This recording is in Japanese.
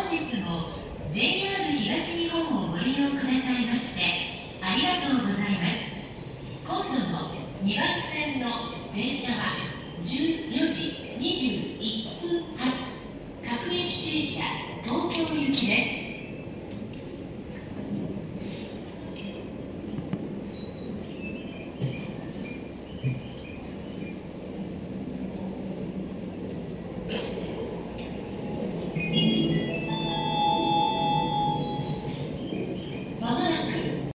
本日も JR 東日本をご利用くださいましてありがとうございます。今度の2番線の電車は14時20